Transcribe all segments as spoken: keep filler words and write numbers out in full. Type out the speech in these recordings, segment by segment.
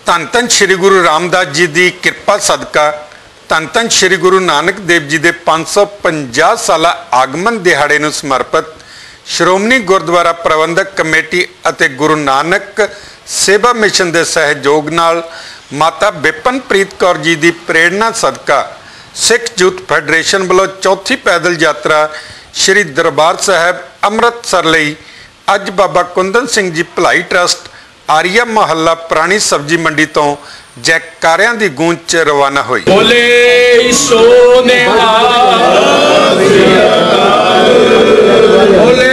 ਧੰਨ ਧੰਨ श्री गुरु रामदास जी की किरपा सदका धन धन श्री गुरु नानक देव जी के पाँच सौ पंजाह साल आगमन दिहाड़े नूं समर्पित श्रोमणी गुरुद्वारा प्रबंधक कमेटी अते गुरु नानक सेवा मिशन के सहयोग नाल माता बिपनप्रीत कौर जी की प्रेरणा सदका सिख यूथ फैडरेशन वालों चौथी पैदल यात्रा श्री दरबार साहिब अमृतसर लई अज बाबा कुंदन सिंह जी भलाई ट्रस्ट आरिया मोहल्ला पुरानी सब्जी मंडी तो जयकारियां दी गूंज च रवाना हुई। बोले बोले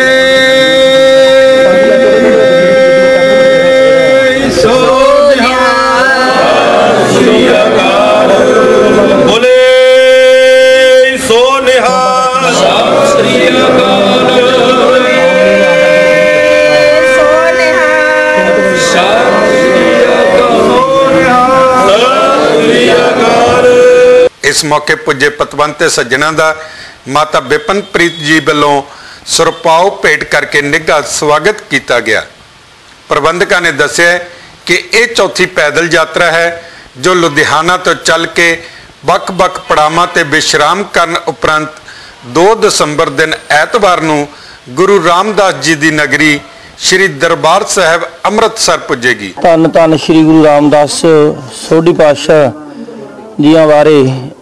इस मौके पुजे पतवंते सज्जना का माता बिपनप्रीत जी वालों सुरपाओ भेंट करके निघा स्वागत किया गया। प्रबंधकों ने दस्या कि यह चौथी पैदल यात्रा है जो लुधियाना तो चल के वख-वख पड़ावां ते विश्राम करन उपरंत दो दिसंबर दिन ऐतवार नूं गुरु रामदास जी की नगरी श्री दरबार साहिब अमृतसर पुजेगी। धन धन श्री गुरु रामदास सोढ़ी पातशाह जियां बारे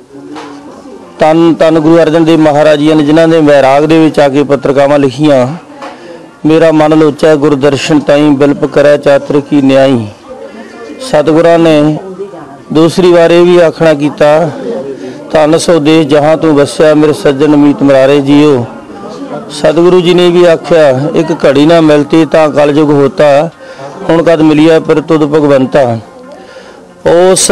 तन तन गुरु अर्जन देव महाराज जी ने जिन्होंने वैराग दे विच आके पत्रिकावां लिखियां। मेरा मन लोचा गुरदर्शन ताई बिलप करै चातर की न्याई। सतगुरां ने दूसरी बार यह भी आखना किया धन सो देश जहाँ तू बसया मेरे सज्जन मीत मरारे जियो। सतगुरु जी ने भी आख्या एक घड़ी ना मिलती तां कलयुग होता हुण कद मिलिया पर तुद भगवंता। उस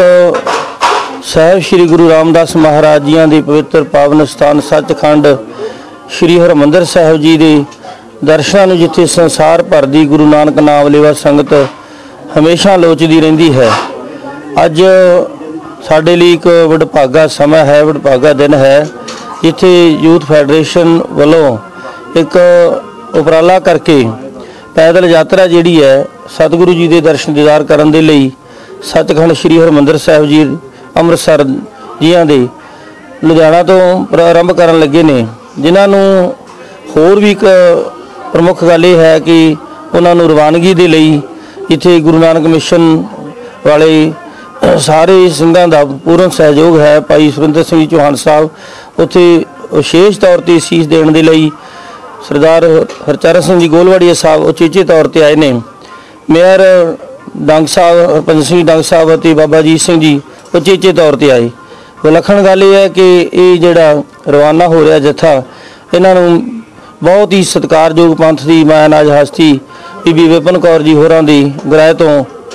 साहिब श्री गुरु रामदास महाराज जी के पवित्र पावन स्थान सचखंड श्री हरमंदर साहिब जी के दर्शनों जिथे संसार भर की गुरु नानक नाम लेवा संगत हमेशा लोचदी रहिंदी है। अज साडे लई एक वडभागा समा है, वडभागा दिन है जिथे यूथ फैडरेशन वालों एक उपराला करके पैदल यात्रा जिहड़ी है सतगुरु जी के दर्शन दीदार करन दे लई सचखंड श्री हरमंदर साहिब जी अमृतसर जियां दे लुधियाना तो प्रारंभ करन लगे ने। जिन्होंने होर भी एक प्रमुख गल यह है कि उन्होंने रवानगी दे लई इत्थे गुरु नानक मिशन वाले सारे सिंघां दा पूर्ण सहयोग है। भाई सुरिंदर सिंह चौहान साहब उत्थे विशेष तौर पर सीस देने के लिए सरदार हरचरण सिंह जी गोलवाड़िया साहब उचेचे तौर पर आए ने। मेयर डंग साहब हरभजन सिंह डंग साहब और बाबा जीत सिंह जी उचेचे तौर पर आए। विलखण गल यह है कि ये जिहड़ा रवाना हो रहा जत्था इन्हों बहुत ही सत्कारयोग पंथ की मायानाज हस्ती बीबी विपिन कौर जी होरां दी गराह तो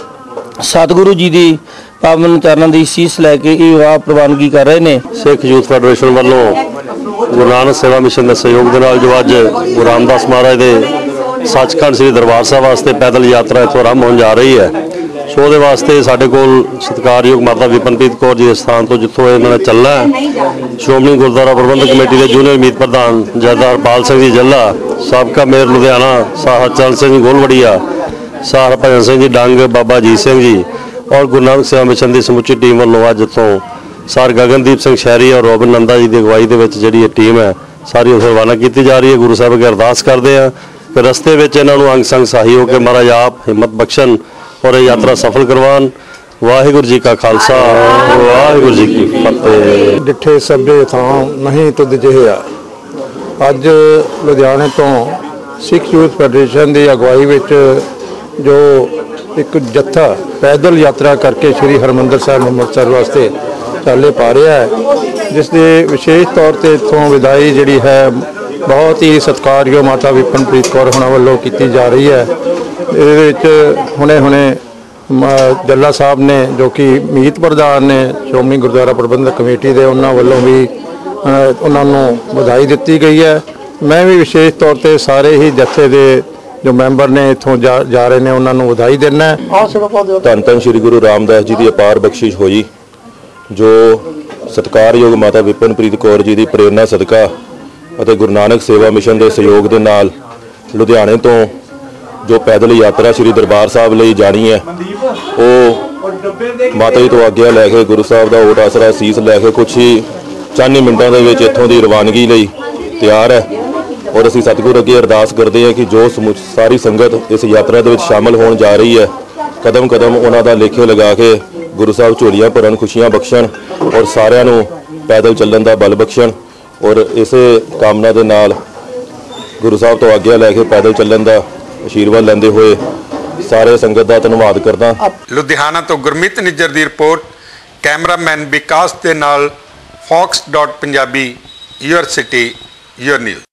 सतगुरु जी की पावन चरणों की सीस लैके ये विवाह प्रवानगी कर रहे हैं। सिख यूथ फैडरेशन वालों गुरु नानक सेवा मिशन के सहयोग के नाल जो अज गुरु रामदास महाराज के सचखंड श्री दरबार साहिब वास्ते पैदल यात्रा इत्थों आरंभ होने जा रही है। सो दे वास्ते साडे कोल सत्कारयोग माता बिपनप्रीत कौर जी के स्थान तो जिथों इन्होंने चलना है श्रोमणी गुरुद्वारा प्रबंधक कमेटी के जूनियर मीत प्रधान जयदार पाल सिंह जी जल्ला, साबका मेयर लुधियाना शाह हरचरण सिंह गोलवड़िया, शाह हरभजन सिंह जी डंग, बाबा जीत सिंह जी और गुरु नानक सेवा मिशन की समुची टीम वालों अज इत्थों सर गगनदीप सिंह शहरी और रोबिन नंदा जी की अगवाई के जी टीम है सारी उस रवाना की जा रही है। गुरु साहब अगे अरदास करते हैं कि रस्ते में इन्होंने अंग संग सही होकर महाराज आप हिम्मत बख्शन और ये यात्रा सफल करवान। वाहिगुरू जी का खालसा वाहिगुरू जी की फतेह। डिठे सभे थां नहीं तुद जिहा अज लुधियाने तो सिख यूथ फैडरेशन की अगवाई में जो एक जत्था पैदल यात्रा करके श्री हरमंदर साहिब अमृतसर वास्ते चाले पा रहा है, जिसके विशेष तौर पर इतों विदाई जी है बहुत ही सत्कारयोग माता बिपनप्रीत कौर होना वालों की जा रही है। ये हुणे हुणे जल्ला साहब ने जो कि मीत प्रधान ने श्रोमणी गुरुद्वारा प्रबंधक कमेटी के उन्होंने वालों भी उन्होंने बधाई दी गई है। मैं भी विशेष तौर पर सारे ही जत्थे के जो मैंबर ने इतों जा जा रहे हैं उन्होंने बधाई देना है। धन धन श्री गुरु रामदास जी की अपार बख्शिश हुई जो सत्कारयोग माता बिपनप्रीत कौर जी की प्रेरणा सदका और गुरु नानक सेवा मिशन के सहयोग के नाल लुधियाने तो जो पैदल यात्रा श्री दरबार साहब लई जानी है वो ਮਾਤਾ ਜੀ ਤੋਂ ਆਗਿਆ ਲੈ ਕੇ ਗੁਰੂ ਸਾਹਿਬ ਦਾ ਓਟ ਆਸਰਾ ਸੀਸ ਲੈ ਕੇ ਕੁਛ ਹੀ ਚੰਦ ਮਿੰਟਾਂ ਦੇ ਵਿੱਚ ਇੱਥੋਂ ਦੀ ਰਵਾਨਗੀ ਲਈ ਤਿਆਰ ਹੈ। ਔਰ ਅਸੀਂ ਸਤਿਗੁਰ ਅੱਗੇ ਅਰਦਾਸ ਕਰਦੇ ਹਾਂ ਕਿ ਜੋ ਸਮੁ ਸਾਰੀ ਸੰਗਤ ਇਸ ਯਾਤਰਾ ਦੇ ਵਿੱਚ ਸ਼ਾਮਲ ਹੋਣ ਜਾ ਰਹੀ ਹੈ, ਕਦਮ ਕਦਮ ਉਹਨਾਂ ਦਾ ਲੇਖੇ ਲਗਾ ਕੇ ਗੁਰੂ ਸਾਹਿਬ ਝੋਲੀਆਂ ਭਰਨ, ਖੁਸ਼ੀਆਂ ਬਖਸ਼ਣ ਔਰ ਸਾਰਿਆਂ ਨੂੰ ਪੈਦਲ ਚੱਲਣ ਦਾ ਬਲ ਬਖਸ਼ਣ। ਔਰ ਇਸੇ ਕਾਮਨਾ ਦੇ ਨਾਲ ਗੁਰੂ ਸਾਹਿਬ ਤੋਂ ਆਗਿਆ ਲੈ ਕੇ ਪੈਦਲ ਚੱਲਣ ਦਾ ਆਸ਼ੀਰਵਾਦ ਲੈਂਦੇ ਹੋਏ ਸਾਰੇ ਸੰਗਤ ਦਾ ਧੰਨਵਾਦ ਕਰਦਾ। ਲੁਧਿਆਣਾ ਤੋਂ ਗੁਰਮੀਤ ਨਿੱਜਰ ਦੀ ਰਿਪੋਰਟ, ਕੈਮਰਾਮੈਨ ਵਿਕਾਸ ਦੇ ਨਾਲ fox dot Punjabi, your city your news.